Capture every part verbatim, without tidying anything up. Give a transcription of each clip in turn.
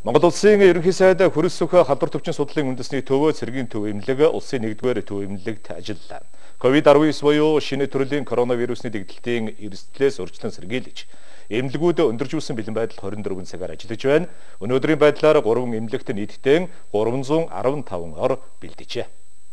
Монгол улсын ерөнхий сайд хөрс сөхөө халдвар төвчин судлалын үндэсний төвөө цэргийн төв эмнэлэг улсын нэгдүгээр төв эмнэлэгт ажиллалаа. ковид десятtoinб буюу шинэ төрлийн коронавирусны дэгдэлтийн эрсдлээс урьдчилан сэргийлж, эмнэлгүүд өндөржүүлсэн бэлэн байдал тwenty four цагаар ажиллаж байна. Өнөөдрийн байдлаар гурван эмнэлэгт нийтдээ three hundred fifteen ор бэлдэжээ.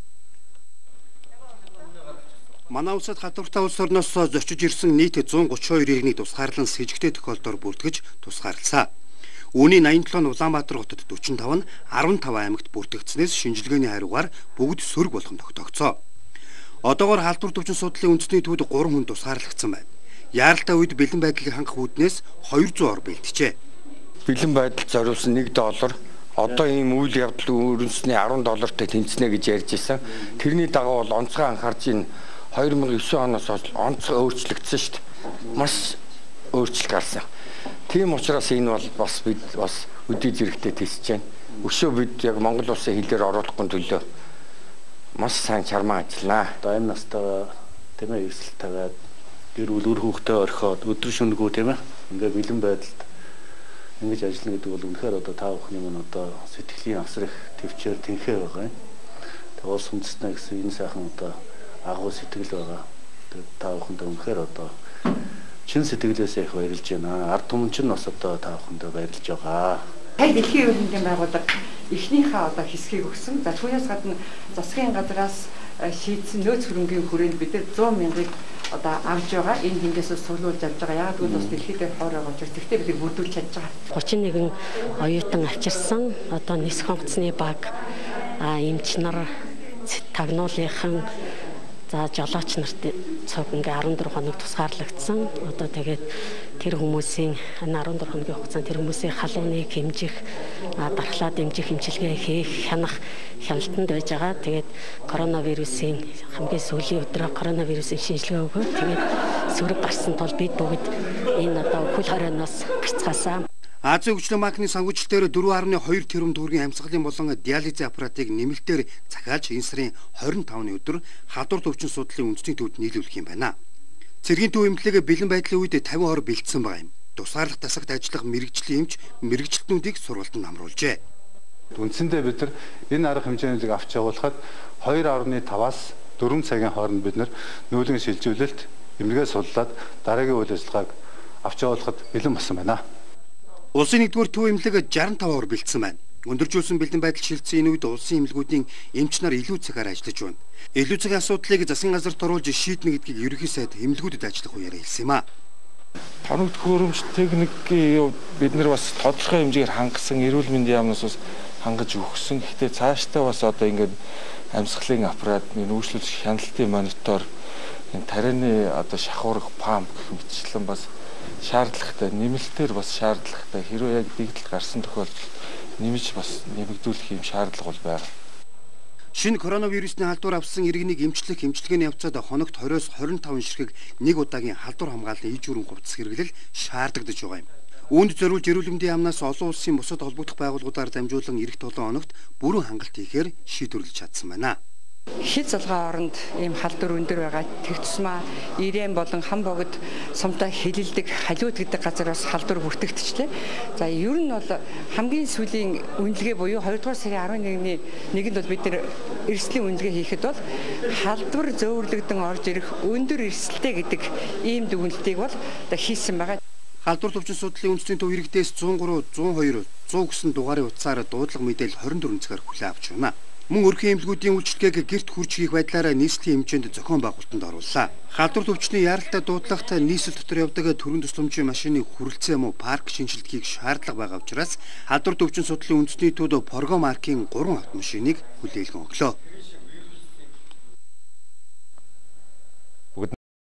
Манай улсад халдвартай улс орноос зочиж ирсэн нийт one thirty-two иргэний тусгаарлан с хэжигтэй тохиолдолд бүртгэж тусгаарласан. Үүний ninety-seven нь Улаанбаатар хотод forty-five нь fifteen аймагт бүртгэгдснээс шинжилгээний хариугаар бүгд сөрөг болгон тогтогцоо. Одоогоор халдвар төвчин судлалын үндэсний төвд three хүн тусгаарлагдсан байна. Яаралтай үед бэлэн байдлыг хангах үүднээс two hundred ор бэлтжээ. Бэлэн байдалд зориулсан one доллар одоо ийм үйл явдал өрнөсний ten доллартай тэнцэнэ гэж ярьж исэн. Тэрний дагуу бол онцгой анхаарч ин two thousand nine оноос онцгой өөрчлөгдсөн шүү дээ. Маш өөрчлөлт гарсан. Тийм учраас энэ бол бас бид бас өдий зэрэгтэй тестж байна. Өшөө бид яг Монгол улсын хилээр оруулахгүй төлөө маш сайн чармаа ажиллана. Одоо амь настайгаа тийм ээ эрсдэл тавиад гэр бүл үр хүүхдээ орхиод өдөр шөнөгүй тийм ээ ингээ бэлэн байдалд ингэж ажиллана гэдэг бол үнэхээр одоо та бүхний мань одоо сэтгэлийн асар их төвчээр тэнхээ байгаа юм. Тэгээ улс үндэстнээ гэсэн энэ сайхан одоо агуу сэтгэл байгаа. Тэгээ та бүхэндээ үнэхээр одоо чин сэтгэлээсээ их баярлж байна. Ард түмэн ч бас одоо та бүхэндээ баярлж байгаа. Хай дэлхийн ерөнхий хэмжээний байгууллага эхнийхээ одоо хэсгийг өгсөн. За түүнээс гадна засгийн газраас шийдсэн нөөц хөрөнгийн хүрээнд бид one hundred мянгаыг одоо авч байгаа. Энэ хэмжээс цуглуулж авч байгаа. Яг л бас дэлхийд хойр байгаа учраас тэгтээ бид бүрдүүлж чадж байгаа. thirty-one оюутан авчирсан. Одоо нисэх онгоцны баг эмч нар тагнуулынхан за жолооч нарт цог ингээ fourteen хоног тусгаарлагдсан. Одоо тэгээд тэр хүмүүсийн fourteen хоногийн хугацаанд тэр хүмүүсийн халууныг хэмжих, дархлаа дэмжих хэмжилгээ хийх, хянах хяналтанд байж байгаа. Тэгээд коронавирусын хамгийн сүүлийн өдрөө коронавирусын шинжилгээ өгөө. Тэгээд сөрөг гарсан тул бид бүгд энэ одоо хөл хорионоос гарцгаасаа. Азийн хөгжлийн банкны санхүүжилтээр four point two тэрбум төгрөгийн амьсгалын болон диализын аппаратыг нэмэлтээр захиалж энэ сарын twenty-five-ны өдөр халдвар төвчин судлалын үндэсний төвд нийлүүлэх юм байна. Цэргийн төв эмнэлэг бэлэн байдлын үед fifty ор бэлдсэн байгаа юм. Тусгаарлах тасагт ажиллах мэрэгжлийн эмч мэрэгчлэтнүүдийг сургалтанд амруулжээ. Үндсэндээ бид нар энэ арга хэмжээнийг авч явуулахад two point five-аас four цагийн хооронд бид нар нүүлгэн шилжүүлэлт эмнэлгээ суллаад дараагийн үйл ажиллагааг авч явуулахад бэлэн болсон байна. Улсын нэгдүгээр төв эмнэлэг sixty-five ор бэлдсэн байна. Өндөржүүлсэн бэлэн байдал шилжсэн энэ үед улсын эмнэлгүүдийн эмч нар илүү цагаар ажиллаж байна. Илүү цагийн асуудлыг засгийн газарт оруулж шийднэ гэдгийг ерөнхий сайд эмнэлгүүдэд ажиллах үеэр хэлсэн юм а. Хоногт хөрөмж техникийн бид нар бас тодорхой хэмжээгээр хангасан эрүүл мэндийн яамнаас бас хангаж өгсөн. Гэхдээ цаашдаа бас одоо ингээд амьсгалын аппарат, нүүрслүүлэх хяналтын монитор, энэ тарианы одоо шахуурах памп гэх мэтчлэн бас шаардлагатай, нэмэлтээр бас шаардлагатай. Хэрвээ яг дэгдэл гарсан тохиолдолд нэмж бас нэмэгдүүлэх юм шаардлага бол байна. Шинэ коронавирусны халдвар авсан иргэнийг эмчлэх эмчилгээний явцад хоногт twenty-оос twenty-five ширхэг нэг удаагийн халдвар хамгааллын иж бүрэн хувцас хэрэглэл шаардагдаж байгаа юм. Үүнд зориулж эрүүл мэндийн яамнаас олон улсын бусад холбогдох байгууллагуудаар дамжуулан эх seven хоногт бүрэн хангалт хийхээр шийдвэрлэж чадсан байна. Хил залгаа оронд ийм халдвар өндөр байгаа. Тэг тусмаа ирээн болон хам богд сумтай хэлэлдэг халиуд гэдэг газар бас халдвар бүртгэгдчихлээ. За ер нь бол хамгийн сүүлийн үнэлгээ буюу two дугаар сарын eleven-ний нэгэнд бол бид нэр эрсдлийн үнэлгээ хийхэд бол халдвар зөөвөрлөгдөн орж ирэх өндөр эрсдэлтэй гэдэг ийм дүгнэлтийг бол хийсэн байгаа. Халдвар төвчин судлалын үндэсний төв иргэдээс one oh three, one oh two, one hundred гэсэн дугаарын утсаар дуудлага мэдээлэл twenty-four цагаар хүлээн авч байна. Мөн өрхийн эмнэлгүүдийн үйлчлэгийг гэрт хурж хийх байдлаараа нийслэлийн хэмжээнд зохион байгуулалтанд орууллаа. Халдвар төвчний яаралтай дуудлагт нийслэл дотор явдаг төрийн тусламжийн машины хүрэлцээ мөн парк шинжилгээг шаардлага байгаа учраас халдвар төвчин судлалын үндэсний төвд Порго маркийн three автомашиныг хүлээлгэн өглөө.